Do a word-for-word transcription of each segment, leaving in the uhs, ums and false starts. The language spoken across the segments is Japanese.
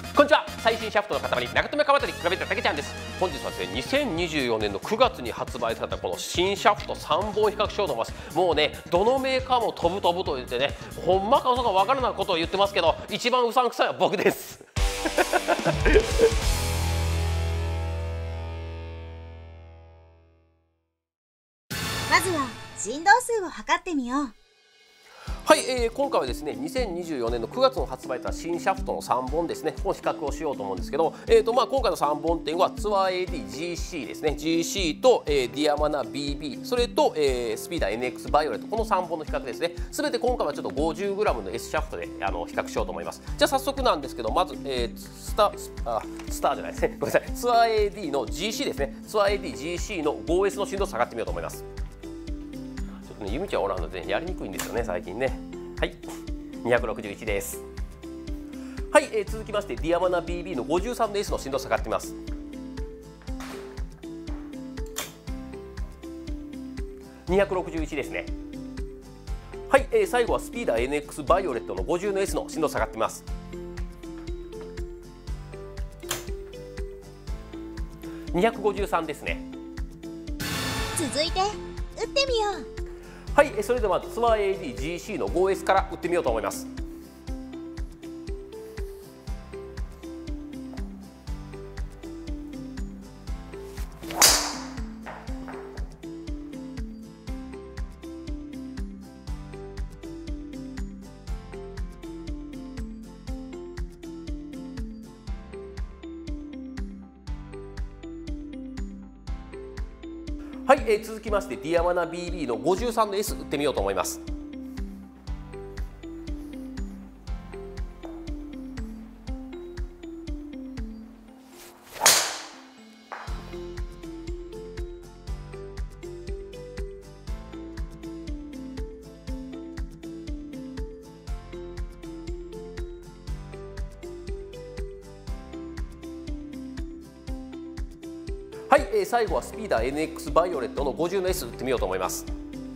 こんにちは。最新シャフトの塊、長友川渡り比べてたけちゃんです。本日はですね、にせんにじゅうよねんのくがつに発売されたこの新シャフトさんぼん比較しようと思います。もうね、どのメーカーも飛ぶ飛ぶと言ってね、ほんまか嘘か分からないことを言ってますけど、一番うさんくさいは僕です。 まずは振動数を測ってみよう。 はい、えー、今回はですねにせんにじゅうよねんのくがつの発売された新シャフトのさんぼんですね、この比較をしようと思うんですけど、えーとまあ、今回のさんぼんてんはツアー エーディージーシー ですね、 ジーシー と、えー、ディアマナ ビービー、 それと、えー、スピーダー エヌエックス バイオレット、このさんぼんの比較ですね。すべて今回はちょっと ごじゅうグラム の S シャフトであの比較しようと思います。じゃあ早速なんですけど、まず、えー、スタあスターじゃないですね、ごめんなさい、ツアー エーディー の ジーシー ですね、ツアー エーディージーシー の ファイブエス の振動数を測ってみようと思います。ちょっとね、ゆみちゃんおらんので、ね、やりにくいんですよね最近ね。はい、にひゃくろくじゅういちです。はい、えー、続きましてディアマナ ビービー の ごじゅうさんの エス の振動数を測ってみます。にひゃくろくじゅういちですね。はい、えー、最後はスピーダー エヌエックス バイオレットの ごじゅうの エス の振動数を測ってみます。にひゃくごじゅうさんですね。 続いて打ってみよう。 はい、それではまずツアー エーディージーシー の ファイブエス から打ってみようと思います。はい、えー、続きましてディアマナ ビービー の ごじゅうさんの エス 打ってみようと思います。はい、えー、最後はスピーダー エヌエックス バイオレットの ごじゅうの エス 打ってみようと思います。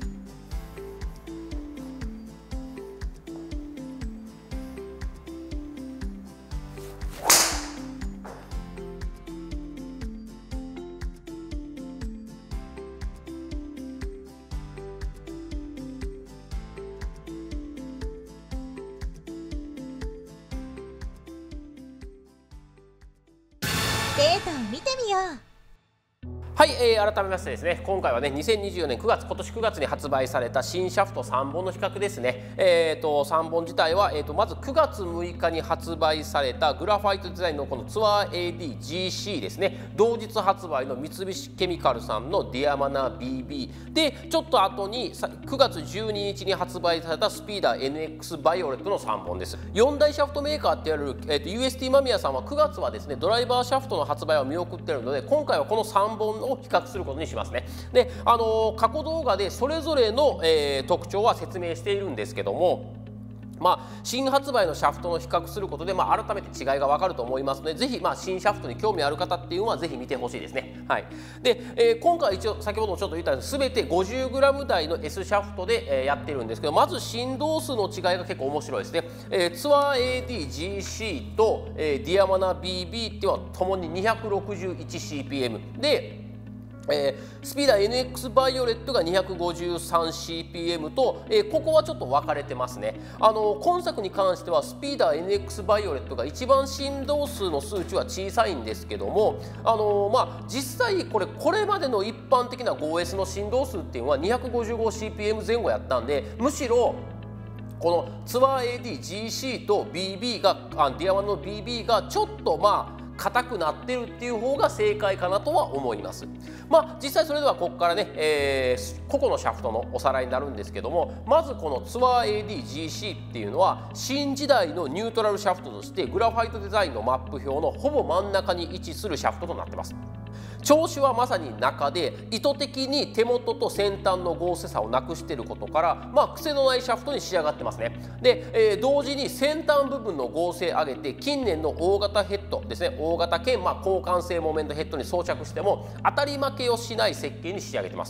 データを見てみよう。 はい、えー、改めましてですね、今回はねにせんにじゅうよねんくがつ、今年くがつに発売された新シャフトさんぼんの比較ですね。えーとさんぼん自体は、えー、とまずくがつむいかに発売されたグラファイトデザインのこのツアー エーディージーシー ですね、同日発売の三菱ケミカルさんのディアマナ ビービー で、ちょっと後にくがつじゅうににちに発売されたスピーダー エヌエックス バイオレットのさんぼんです。よんだいシャフトメーカーって言われる、えー、と ユーエスティー マミヤさんはくがつはですねドライバーシャフトの発売を見送っているので、今回はこのさんぼんを比較することにしますね。で、あのー、過去動画でそれぞれの、えー、特徴は説明しているんですけども、まあ、新発売のシャフトの比較することで、まあ、改めて違いが分かると思いますので、ぜひ、まあ、新シャフトに興味ある方っていうのはぜひ見てほしいですね。はい、で、えー、今回一応先ほどもちょっと言ったように全て ごじゅうグラム 台の S シャフトで、えー、やってるんですけど、まず振動数の違いが結構面白いですね。えー、ツアー エーディージーシー と、えー、ディアマナ ビービー っていうのはともに にひゃくろくじゅういちシーピーエム で、えー、スピーダー エヌエックス バイオレットが にひゃくごじゅうさんシーピーエム と、えー、ここはちょっと分かれてますね。あの今作に関してはスピーダー エヌエックス バイオレットが一番振動数の数値は小さいんですけども、あのー、まあ実際これこれまでの一般的な ファイブエス の振動数っていうのは にひゃくごじゅうごシーピーエム 前後やったんで、むしろこのツアー エーディージーシー と ビービー があディアマナの ビービー がちょっとまあ硬くなってるっていう方が正解かなとは思います。まあ実際それではここからね、えー、個々のシャフトのおさらいになるんですけども、まずこのツアー エーディージーシー っていうのは新時代のニュートラルシャフトとしてグラファイトデザインのマップ表のほぼ真ん中に位置するシャフトとなってます。調子はまさに中で、意図的に手元と先端の合成差をなくしていることから、まあ、癖のないシャフトに仕上がってますね。で、えー、同時に先端部分の合成上げて、近年の大型ヘッドですね、大型兼、まあ、交換性モーメントヘッドに装着しても当たり負けをしない設計に仕上げてます。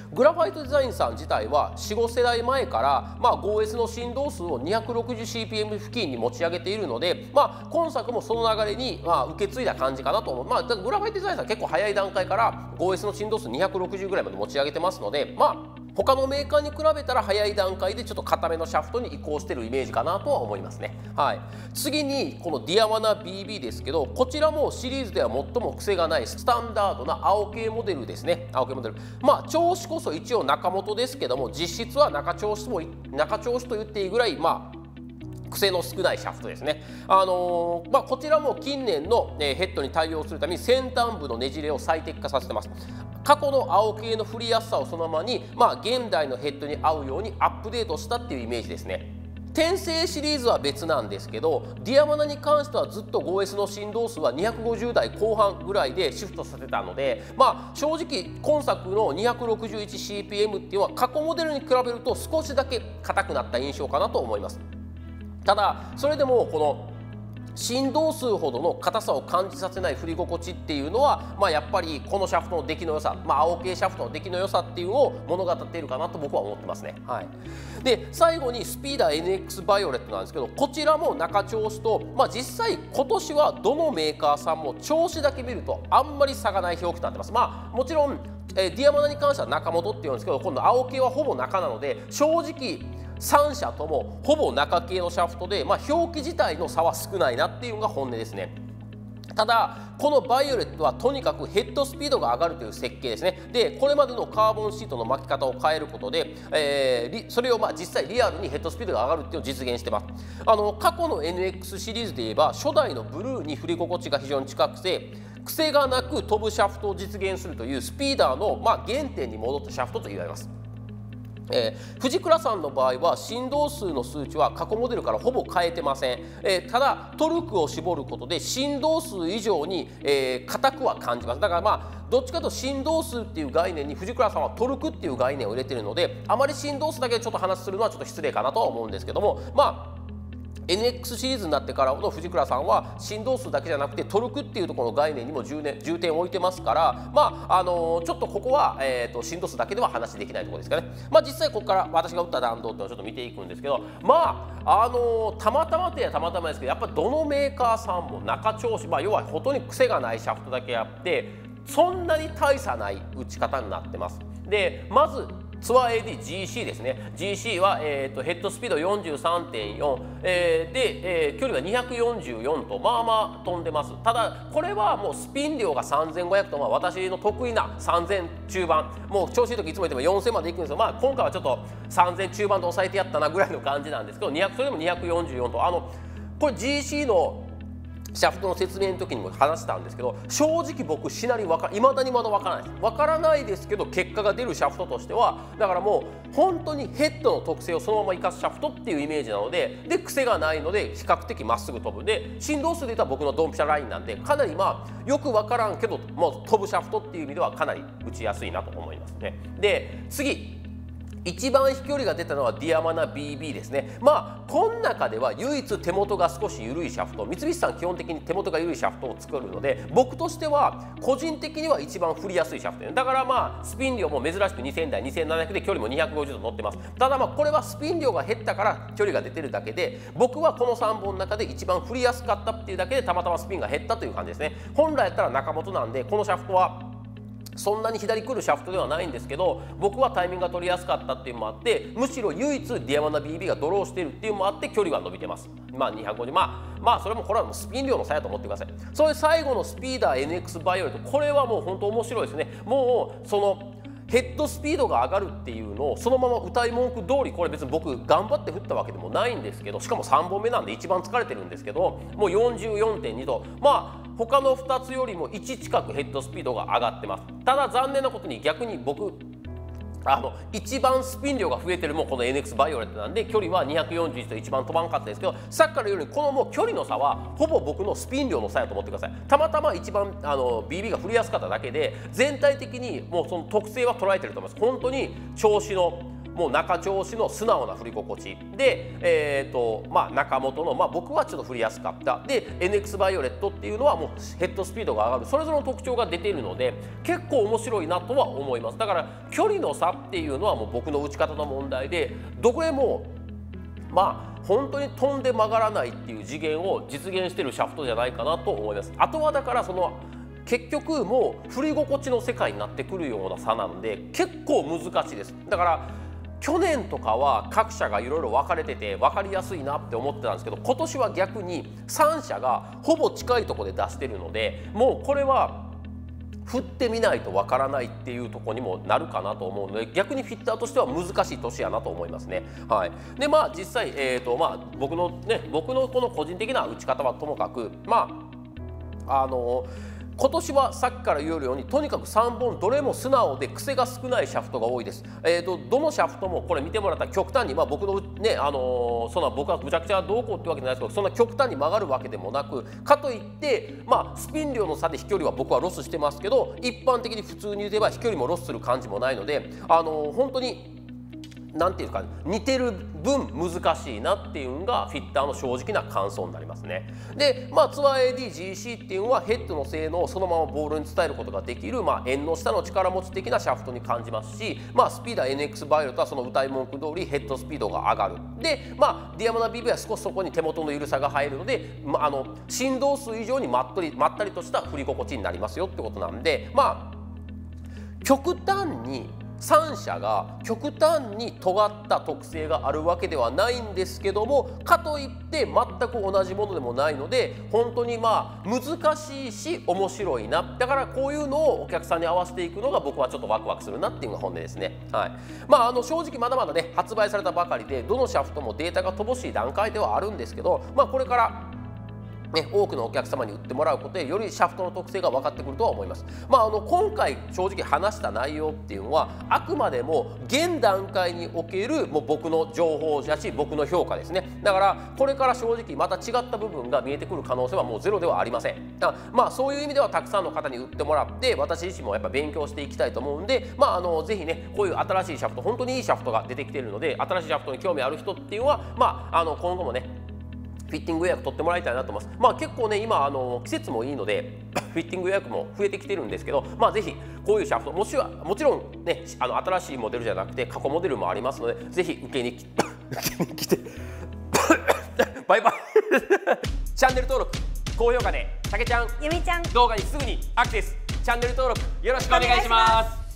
グラファイトデザインさん自体は よん、ご世代前から、まあ、ゴーエス の振動数を にひゃくろくじゅうシーピーエム 付近に持ち上げているので、まあ、今作もその流れに、まあ、受け継いだ感じかなと思う。まあ、だからグラファイトデザインさん結構早い段階から ゴーエス の振動数にひゃくろくじゅうぐらいまで持ち上げてますので、まあ他のメーカーに比べたら早い段階でちょっと固めのシャフトに移行しているイメージかなとは思いますね。はい、次にこのディアマナ ビービー ですけど、こちらもシリーズでは最も癖がないスタンダードな青系モデルですね。青系モデル、まあ調子こそ一応中元ですけども、実質は中調子も中調子と言っていいぐらい、まあ癖の少ないシャフトですね。あのーまあ、こちらも近年の、えー、ヘッドに対応するために先端部のねじれを最適化させてます。過去の青系の振りやすさをそのままに、まあ、現代のヘッドに合うようにアップデートしたっていうイメージですね。転生シリーズは別なんですけど、ディアマナに関してはずっと ゴーエス の振動数はにひゃくごじゅう代後半ぐらいでシフトさせたので、まあ、正直今作の にひゃくろくじゅういちシーピーエム っていうのは過去モデルに比べると少しだけ硬くなった印象かなと思います。ただそれでもこの振動数ほどの硬さを感じさせない振り心地っていうのは、まあ、やっぱりこのシャフトの出来の良さ、まあ、青系シャフトの出来の良さっていうのを物語っているかなと僕は思ってますね。はい、で最後にスピーダー エヌエックス バイオレットなんですけど、こちらも中調子と、まあ、実際今年はどのメーカーさんも調子だけ見るとあんまり差がない表記となってます。まあ、もちろん、えー、ディアマナに関しては中元っていうんですけど、今度青系はほぼ中なので正直さん社ともほぼ中系のシャフトで、まあ、表記自体の差は少ないなっていうのが本音ですね。ただこのバイオレットはとにかくヘッドスピードが上がるという設計ですね。でこれまでのカーボンシートの巻き方を変えることで、えー、それをまあ実際リアルにヘッドスピードが上がるっていうのを実現してます。あの過去の エヌエックス シリーズで言えば初代のブルーに振り心地が非常に近くて、癖がなく飛ぶシャフトを実現するというスピーダーのまあ原点に戻ったシャフトと言われます。えー、藤倉さんの場合は振動数の数値は過去モデルからほぼ変えてません。えー、ただトルクを絞ることで振動数以上に、えー、硬くは感じます。だからまあどっちかというと振動数っていう概念に藤倉さんはトルクっていう概念を入れているので、あまり振動数だけでちょっと話するのはちょっと失礼かなとは思うんですけども、まあエヌエックス シリーズになってからの藤倉さんは振動数だけじゃなくてトルクっていうところの概念にも重点、重点を置いてますから、まああのー、ちょっとここは、えー、と振動数だけでは話できないところですかね。まあ、実際ここから私が打った弾道っていうのをちょっと見ていくんですけど、まああのー、たまたまってたまたまですけど、やっぱりどのメーカーさんも中調子、まあ、要はほとんど癖がないシャフトだけあってそんなに大差ない打ち方になってます。でまずツアー エーディージーシー ですね。 ジーシー は、えー、とヘッドスピード よんじゅうさんてんよん、えー、で、えー、距離はにひゃくよんじゅうよんとまあまあ飛んでます。ただこれはもうスピン量がさんぜんごひゃくと、まあ、私の得意なさんぜん中盤、もう調子いい時いつも言ってもよんせんまでいくんですよ。まあ今回はちょっとさんぜん中盤と抑えてやったなぐらいの感じなんですけど、にひゃくそれでもにひゃくよんじゅうよんと、あのこれ ジーシー のシャフトの説明の時にも話したんですけど、正直僕しなりわかいまだにまだわからないですわからないですけど、結果が出るシャフトとしてはだからもう本当にヘッドの特性をそのまま生かすシャフトっていうイメージなので、で癖がないので比較的まっすぐ飛ぶ、で振動数で言ったら僕のドンピシャラインなんで、かなりまあよくわからんけどもう飛ぶシャフトっていう意味ではかなり打ちやすいなと思いますね。で次一番飛距離が出たのはディアマナ ビービー ですね。まあこの中では唯一手元が少し緩いシャフト、三菱さん基本的に手元が緩いシャフトを作るので、僕としては個人的には一番振りやすいシャフトで、だからまあスピン量も珍しくにせん台にせんななひゃくで距離もにひゃくごじゅう度乗ってます。ただまあこれはスピン量が減ったから距離が出てるだけで、僕はこのさんぼんの中で一番振りやすかったっていうだけでたまたまスピンが減ったという感じですね。本来やったら中元なんでこのシャフトはそんなに左来るシャフトではないんですけど、僕はタイミングが取りやすかったっていうのもあって、むしろ唯一ディアマナ ビービー がドローしているっていうのもあって距離は伸びてます。まあにひゃくごじゅう、まあまあそれもこれはもうスピン量の差やと思ってください。それ最後のスピーダー エヌエックス バイオレット、これはもう本当面白いですね。もうそのヘッドスピードが上がるっていうのをそのまま歌い文句通り、これ別に僕頑張って振ったわけでもないんですけど、しかもさんぼんめなんで一番疲れてるんですけど、もう よんじゅうよんてんに 度、まあ他のふたつよりもいち近くヘッドスピードが上がってます。ただ残念なことに逆に僕あの一番スピン量が増えてるもこの エヌエックス バイオレットなんで、距離はにひゃくよんじゅういちと一番飛ばんかったですけど、さっきから言うようにこのもう距離の差はほぼ僕のスピン量の差やと思ってください。たまたま一番あの ビービー が振りやすかっただけで、全体的にもうその特性は捉えてると思います。本当に調子のもう中調子の素直な振り心地で、えーとまあ、中本の、まあ、僕はちょっと振りやすかったで エヌエックス バイオレットっていうのはもうヘッドスピードが上がる、それぞれの特徴が出ているので結構面白いなとは思います。だから距離の差っていうのはもう僕の打ち方の問題で、どこへもまあ本当に飛んで曲がらないっていう次元を実現しているシャフトじゃないかなと思います。あとはだからその結局もう振り心地の世界になってくるような差なんで結構難しいです。だから去年とかは各社がいろいろ分かれてて分かりやすいなって思ってたんですけど、今年は逆にさん社がほぼ近いところで出してるので、もうこれは振ってみないとわからないっていうところにもなるかなと思うので、逆にフィッターとしては難しい年やなと思いますね。はい、でまあ実際、えーとまあ、僕のね僕のこの個人的な打ち方はともかく、まああの今年はさっきから言うようにとにかくさんぼんどれも素直で癖が少ないシャフトが多いです。えーとどのシャフトもこれ見てもらったら極端に、まあ、僕のね、あのー、そんな僕はむちゃくちゃどうこうってわけじゃないですけど、そんな極端に曲がるわけでもなく、かといって、まあ、スピン量の差で飛距離は僕はロスしてますけど、一般的に普通に言えば飛距離もロスする感じもないので、あのー、本当になんていうか似てる分難しいなっていうのがフィッターの正直な感想になりますね。で、まあ、ツアー エーディージーシー っていうのはヘッドの性能をそのままボールに伝えることができる、まあ、円の下の力持ち的なシャフトに感じますし、まあ、スピーダー エヌエックス バイオレットはその歌い文句通りヘッドスピードが上がる。で、まあ、ディアマナ ビーブイ は少しそこに手元の緩さが入るので、まあ、あの振動数以上にまったり、まったりとした振り心地になりますよってことなんで、まあ極端にさん社が極端に尖った特性があるわけではないんですけども、かといって全く同じものでもないので、本当にまあ難しいし面白いな、だからこういうのをお客さんに合わせていくのが僕はちょっとワクワクするなっていうのが本音ですね。はい、まああの正直まだまだね発売されたばかりでどのシャフトもデータが乏しい段階ではあるんですけど、まあこれからね、多くのお客様に売ってもらうことでよりシャフトの特性が分かってくるとは思います。まあ、あの今回正直話した内容っていうのはあくまでも現段階におけるもう僕の情報だし僕の評価ですね。だからこれから正直また違った部分が見えてくる可能性はもうゼロではありません。だからまあそういう意味ではたくさんの方に売ってもらって私自身もやっぱ勉強していきたいと思うんで、まあ、あのぜひねこういう新しいシャフト本当にいいシャフトが出てきているので、新しいシャフトに興味ある人っていうのは、まあ、あの今後もねフィッティング予約取ってもらいたいなと思います。まあ結構ね今あの季節もいいのでフィッティング予約も増えてきてるんですけど、まあぜひこういうシャフトもしはもちろんねあの新しいモデルじゃなくて過去モデルもありますので、ぜひ受けに来てバイバイチャンネル登録高評価でたけちゃんゆみちゃん動画にすぐにアクセス、チャンネル登録よろしくお願いします。